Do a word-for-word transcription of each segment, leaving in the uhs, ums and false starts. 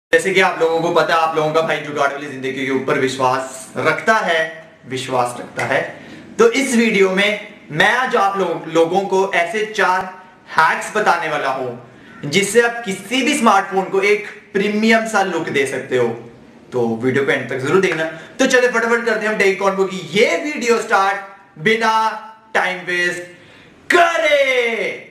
जैसे कि आप लोगों को पता है, आप लोगों का भाई जुगाड़ वाली जिंदगी के ऊपर विश्वास रखता है विश्वास रखता है तो इस वीडियो में मैं आज आप लोग, लोगों को ऐसे चार हैक्स बताने वाला हूं जिससे आप किसी भी स्मार्टफोन को एक प्रीमियम सा लुक दे सकते हो। तो वीडियो को एंड तक जरूर देखना। तो चले फटाफट करते हैं हम टेक कॉन्वो की ये वीडियो स्टार्ट बिना टाइम वेस्ट करे।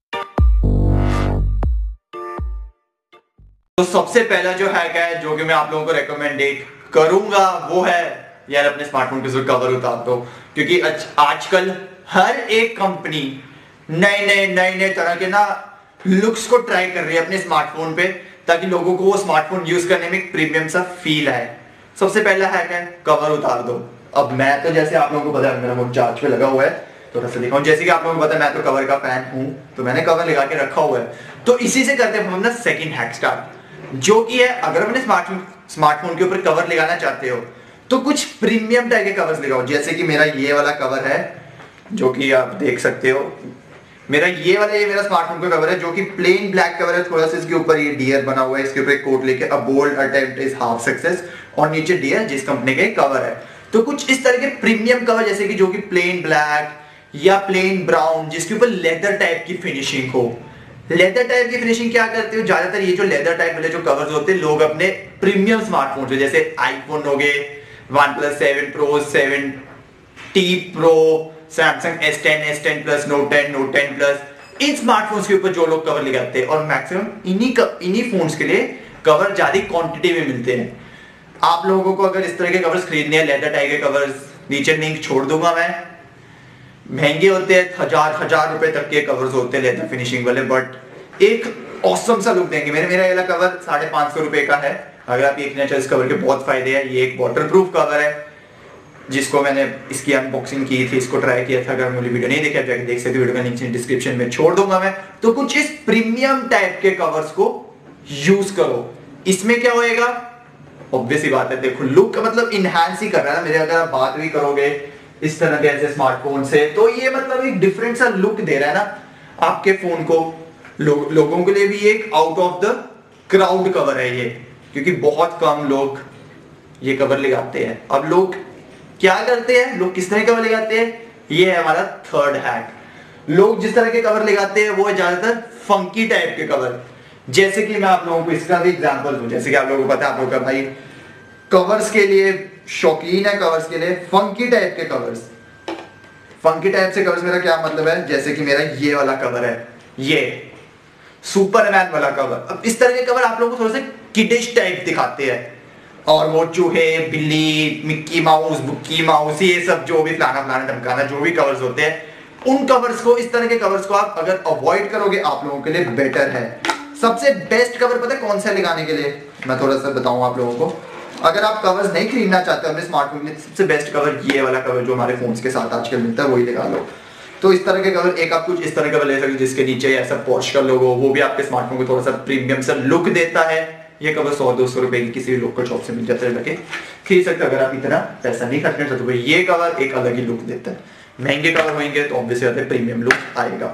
तो सबसे पहला जो हैक है जो कि मैं आप लोगों को रेकमेंडेड करूंगा वो है यार अपने स्मार्टफोन के जो कवर उतार दो, क्योंकि आजकल हर एक कंपनी नए नए नए नए तरह के ना लुक्स को ट्राई कर रही है अपने स्मार्टफोन पे, ताकि लोगों को वो स्मार्टफोन यूज करने में एक प्रीमियम सा फील आए। सबसे पहला हैक है कवर उतार दो। अब मैं तो जैसे आप लोगों को पता है मेरा फोन चार्ज पे लगा हुआ है, थोड़ा सा दिखाऊं। जैसे कि आप लोगों को पता है मैं तो कवर का फैन हूं, तो मैंने कवर लगा के रखा हुआ है। तो इसी से करते हैं हम अपना सेकंड हैक स्टार्ट, जो कि है अगर अपने स्मार्टफोन स्मार्टफोन के ऊपर कवर लगाना चाहते हो तो कुछ प्रीमियम टाइप के कवर्स लगाओ। जैसे कि मेरा ये वाला कवर है जो कि आप देख सकते हो, मेरा ये वाला ये मेरा स्मार्टफोन का कवर है जो कि प्लेन ब्लैक कवर है। थोड़ा सा इसके ऊपर ये डियर बना हुआ है, इसके ऊपर एक कोट लेके a bold attempt is half success, और नीचे डियर जिस कंपनी के कवर है। तो कुछ इस तरह के प्रीमियम कवर जैसे कि जो कि प्लेन ब्लैक या प्लेन ब्राउन जिसके ऊपर लेदर टाइप की फिनिशिंग हो। लेदर टाइप की फिनिशिंग क्या करते हो, ज्यादातर ये जो लेदर टाइप वाले जो कवर्स होते हैं लोग अपने प्रीमियम स्मार्टफोन से, जैसे आईफोन हो गए, OnePlus seven pro, seven T pro, Samsung S ten, S ten plus, note ten, note ten plus, इन स्मार्टफोन्स के ऊपर जो लोग कवर लगाते हैं, और मैक्सिमम इन्हीं इन्हीं फोन्स के लिए कवर ज्यादा क्वांटिटी में मिलते हैं। आप लोगों को अगर इस तरह के कवर्स खरीदने हैं, लेदर टाइप के कवर्स, नीचे लिंक छोड़ दूंगा मैं। महंगे होते हैं, हजार हजार रुपए तक के कवर्स होते हैं लेदर फिनिशिंग वाले, बट एक ऑसम सा लुक देंगे। मेरे मेरा वाला कवर साढ़े पांच सौ रुपए का है। अगर आप देखना चाहें इस कवर के बहुत फायदे हैं। ये एक वाटरप्रूफ कवर है जिसको मैंने इसकी अनबॉक्सिंग की थी, इसको ट्राई किया था। अगर मुझे वीडियो नहीं देखा जाके देख सकते, वीडियो का लिंक डिस्क्रिप्शन में छोड़ दूंगा मैं। तो कुछ इस प्रीमियम टाइप के कवर्स को यूज करो। इसमें क्या होएगा, ऑब्वियस ही बात है, देखो लुक मतलब इनहैंस ही कर रहा है ना मेरे। अगर आप बात भी करोगे इस तरह के ऐसे स्मार्टफोन से तो ये मतलब एक डिफरेंट सा लुक दे रहा है ना आपके फोन को। लो, लोगों के लिए भी एक out of the crowd cover है ये, क्योंकि बहुत कम लोग ये कवर लगाते हैं। अब लोग क्या करते हैं, लोग किस तरह कवर लगाते हैं, ये है हमारा थर्ड हैक। लोग जिस तरह के कवर लगाते हैं वो है ज्यादातर फंकी टाइप के कवर। जैसे कि मैं आप लोगों को इसका भी एग्जांपल दूं, जैसे कि आप लोगों को पता है, आप लोगों का भाई कवर्स के लिए शौकीन है, कवर्स के लिए फंकी टाइप के कवर्स। फंकी टाइप से कवर्स मेरा क्या मतलब है, जैसे कि मेरा ये वाला कवर है, ये सुपरमैन वाला कवर। अब इस तरह के कवर आप लोगों को थोड़ा सा किडिश टाइप दिखाते हैं, और वो चूहे, बिल्ली, मिक्की माउस, बुक्की माउस, ये सब जो भी फलाना फलाना ढमकाना जो भी कवर्स होते हैं, उन कवर्स को, इस तरह के कवर्स को आप अगर अवॉइड करोगे आप लोगों के लिए बेटर है। सबसे बेस्ट कवर पता है कौन सा लगाने के लिए, मैं थोड़ा सा बताऊं आप लोगों को। अगर आप कवर्स नहीं खरीदना चाहते अपने स्मार्टफोन में, सबसे बेस्ट कवर ये वाला कवर जो हमारे फोन्स के साथ आजकल मिलता है वही लगा लो। तो इस तरह के कवर, एक आप कुछ इस तरह का कवर ले सकते हो जिसके नीचे ऐसा पॉश का लोगो, वो भी आपके स्मार्टफोन को थोड़ा सा प्रीमियम सा लुक देता है। ये कवर सौ दो सौ रुपए की किसी भी लोकल शॉप से मिल जाता है, जाके खरीद सकते हो। अगर आप इतना पैसा नहीं खर्चना चाहते तो ये कवर एक अलग ही लुक देता है। महंगे कवर होंगे तो ऑब्वियसली बात है प्रीमियम लुक आएगा।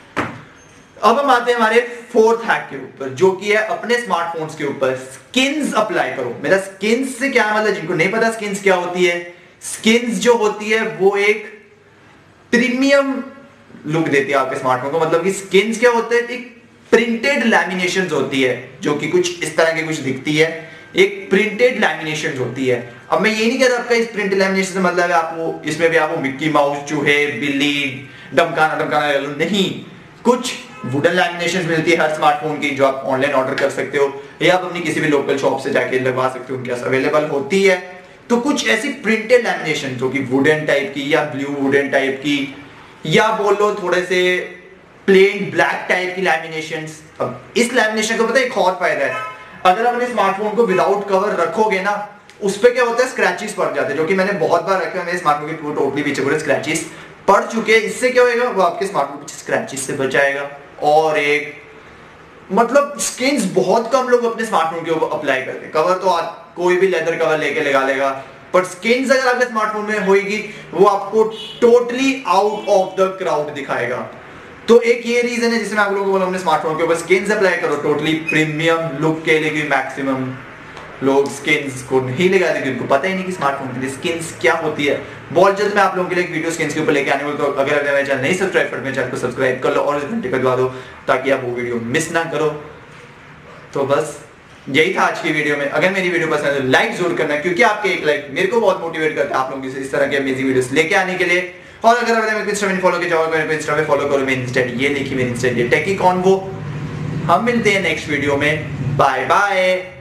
अब हम आते हैं हमारे फोर्थ हैक के ऊपर, जो कि है अपने स्मार्टफोन्स के ऊपर स्किन्स अप्लाई करो। मेरा स्किन्स से क्या मतलब, जिनको नहीं पता स्किन्स क्या होती है, स्किन्स जो होती है वो एक प्रीमियम लुक देती है आपके स्मार्टफोन को। मतलब कि स्किन्स क्या होता है, एक प्रिंटेड लैमिनेशंस होती है जो कि कुछ इस तरह की कुछ दिखती है, एक प्रिंटेड लैमिनेशंस होती है। अब मैं ये नहीं कह रहा आपका इस प्रिंटेड लैमिनेशन से मतलब है आपको इसमें भी आपको मिक्की माउस, चूहे, बिल्ली, डमकाना डमकाना नहीं, कुछ वुडन लैमिनेशंस मिलती है हर स्मार्टफोन की, जो आप ऑनलाइन ऑर्डर कर सकते हो या आप अपनी किसी भी लोकल शॉप से जाके लगवा सकते हो, उनके पास अवेलेबल होती है। तो कुछ ऐसी प्रिंटेड लैमिनेशन जो कि वुडन टाइप की या ब्लू वुडन टाइप की, या बोलो थोड़े से प्लेन ब्लैक टाइप की लैमिनेशंस। अब इस लैमिनेशन को पता है एक और फायदा है, अगर आप अपने स्मार्टफोन को विदाउट कवर रखोगे ना, उस पे क्या होता है, स्क्रैचेस पड़ जाते हैं, जो कि मैंने बहुत बार रखे हैं। मेरे स्मार्टफोन के टोटली पीछे पूरे स्क्रैचेस पड़ चुके हैं। इससे क्या होगा, वो आपके स्मार्टफोन पीछे स्क्रैचेस से बचाएगा। और एक मतलब स्किन्स बहुत कम लोग अपने स्मार्टफोन के ऊपर अप्लाई करते हैं। कवर तो आप कोई भी लेदर कवर लेके लगा लेगा, पर स्किन्स अगर आपके स्मार्टफोन में होगी वो आपको totally out of the crowd दिखाएगा। तो एक ये रीजन है जिसमें आप लोगों को बोला हमने स्मार्टफोन के ऊपर स्किन्स अप्लाई करो टोटली प्रीमियम लुक के लिए, क्योंकि मैक्सिमम लोग स्किन्स को नहीं लगाते क्योंकि उनको पता ही नहीं कि स्मार्टफोन के लिए स्किन्स क्या होती है। बहुत जल्द मैं आप लोगों के लिए एक वीडियो स्किन्स के ऊपर लेके आने वाला हूं, तो अगर आपने मेरा चैनल नहीं सब्सक्राइब कर मेरे चैनल को सब्सक्राइब कर लो और इस घंटे का दबा दो ताकि आप वो वीडियो मिस ना करो। तो बस यही था आज की वीडियो में। अगर मेरी वीडियो पसंद है तो लाइक जरूर करना, क्योंकि आपके एक लाइक मेरे को बहुत मोटिवेट करता है आप लोगों से इस तरह के अमेजिंग वीडियोस लेके आने के लिए। और अगर आप मेरे इंस्टा में फॉलो के जाओ, मेरे को इंस्टा में फॉलो करो, मेरी इंस्टा ये देखिए, मेरी इंस्टा ये टेकी कॉन्वो। हम मिलते हैं नेक्स्ट वीडियो में, बाय बाय।